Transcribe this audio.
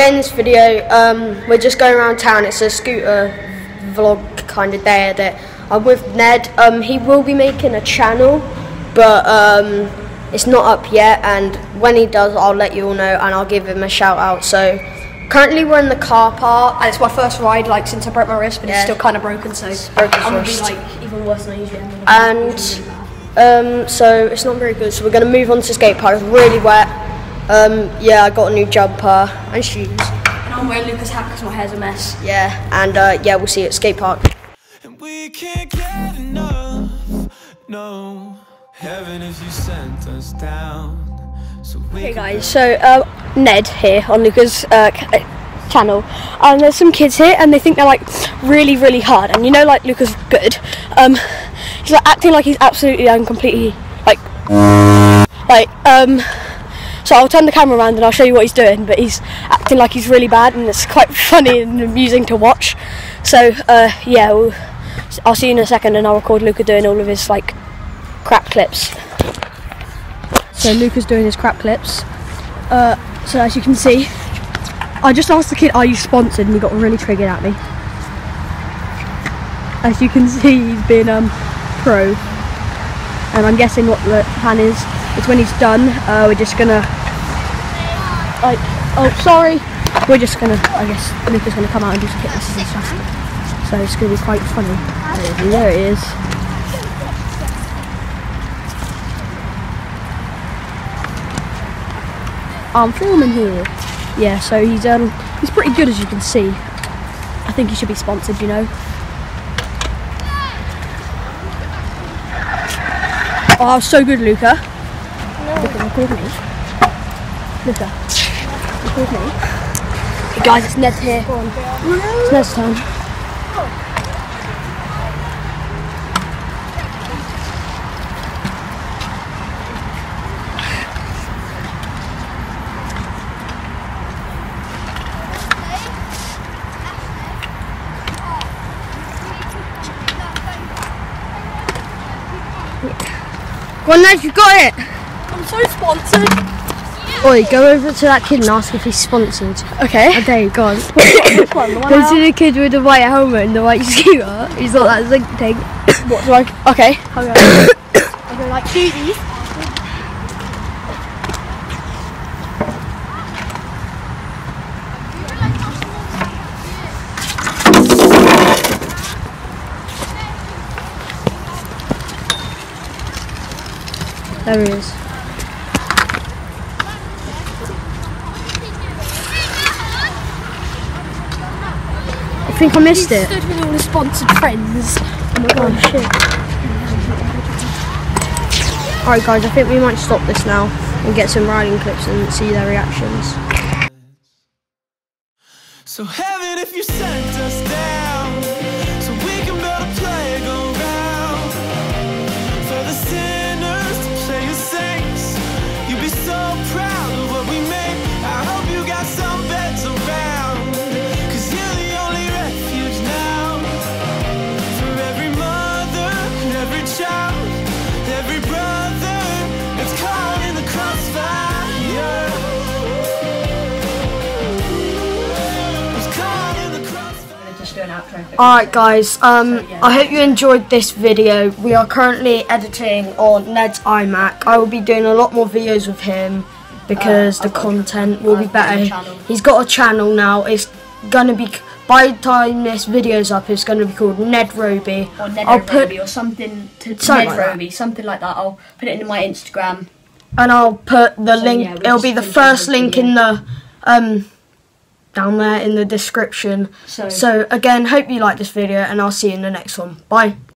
today in this video, we're just going around town. It's a scooter vlog kind of day edit. I'm with Ned. He will be making a channel, but it's not up yet, and when he does, I'll let you all know and I'll give him a shout out. So currently we're in the car park, and it's my first ride since I broke my wrist, but it's still kind of broken, so I'm gonna be even worse than I usually am. And so it's not very good, so we're going to move on to skate park. It's really wet. Yeah, I got a new jumper and shoes. And I'm wearing Lucas' hat because my hair's a mess. Yeah, and yeah, we'll see you at skate park. And we can't get enough, no, heaven if you sent us down. So hey guys, so Ned here on Lucas' channel, and there's some kids here and they think they're like really hard, and you know, like Lucas is good. He's like acting like he's absolutely and completely so I'll turn the camera around and I'll show you what he's doing, but he's acting like he's really bad, and it's quite funny and amusing to watch. So yeah, I'll see you in a second, and I'll record Luca doing all of his like crap clips. So Luca's doing his crap clips. So as you can see, I just asked the kid, are you sponsored, and he got really triggered at me. As you can see, he's been pro, and I'm guessing what the plan is when he's done, we're just gonna we're just gonna, I guess Luca's gonna come out and do some fitnesses and stuff, so it's gonna be quite funny. There it is. I'm filming here. Yeah, so he's pretty good, as you can see. I think he should be sponsored, you know. Oh, so good, Luca. No. Luca, record me. Luca, record me. Hey guys, it's Ned here. It's Ned's turn. Go on, Ned, you got it! I'm so sponsored! Oi, go over to that kid and ask if he's sponsored. Okay. Okay, go on. Which one? The one go to the kid with the white helmet and the white scooter. He's got that zinc thing. What do I... Okay. I'm gonna like do these. There he is. I think I missed it. Stood with all his sponsored friends. Oh my god, shit. Alright guys, I think we might stop this now and get some riding clips and see their reactions. So heaven if you sent us down, so we can build a playground for the sinners to play as saints. You'd be so proud of what we made. I hope you got some beds around, 'cause you're the only refuge now for every mother and every child, every brother that's caught in the crossfire. Alright guys, I hope you enjoyed this video. We are currently editing on Ned's iMac. I will be doing a lot more videos with him because the content will be better. He's got a channel now. It's gonna be, by the time this video's up, it's gonna be called Ned Roby. Or Ned Roby or something to Ned Roby, something like that. I'll put it in my Instagram. And I'll put the link, yeah, it'll be the first link in the down there in the description. So again, hope you like this video, and I'll see you in the next one. Bye.